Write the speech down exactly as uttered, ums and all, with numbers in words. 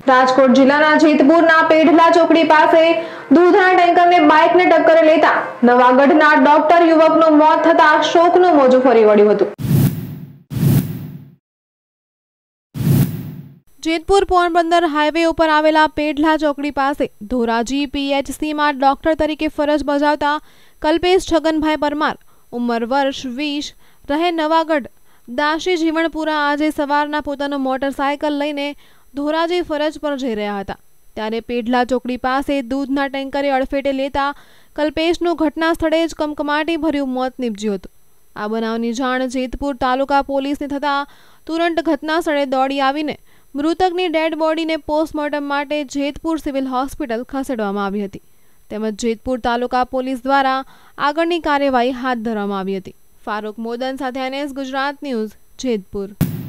રાજકોટ જિલ્લાના જેતપુરના પેઢલા ચોકડી પાસે દૂધના ટેન્કરને બાઇકને ટક્કર લેતા નવાગઢના ડોક્ટર યુવકનું મોત થતા શોકનું મોજું ફરી વળ્યું હતું। જેતપુર પોરબંદર હાઈવે ઉપર આવેલા પેઢલા ચોકડી પાસે ધોરાજી પીએચસીમાં ડોક્ટર તરીકે ફરજ બજાવતા કલ્પેશ છગનભાઈ પરમાર ઉંમર વર્ષ વીસ રહે નવાગઢ દાસી જીવણપુરા આજે સવારના પોતાનું મોટરસાયકલ લઈને ધોરાજી ફરજ પર જઈ રહ્યા હતા ત્યારે પેઢલા ચોકડી પાસે દૂધના ટેન્કરે અડફેટે લેતા કલ્પેશનું ઘટના સ્થળે જ કમકમાટી ભર્યું મોત નીપજ્યું હતું। આ બનાવની જાણ જેતપુર તાલુકા પોલીસને થતાં તુરંત ઘટના સ્થળે દોડી આવીને મૃતકની ડેડ બોડીને પોસ્ટમોર્ટમ માટે જેતપુર સિવિલ હોસ્પિટલ ખસેડવામાં આવી હતી તેમજ જેતપુર તાલુકા પોલીસ દ્વારા આગળની કાર્યવાહી હાથ ધરવામાં આવી હતી। ફારૂક મોદન સાથે એનએસ ગુજરાત ન્યૂઝ જેતપુર।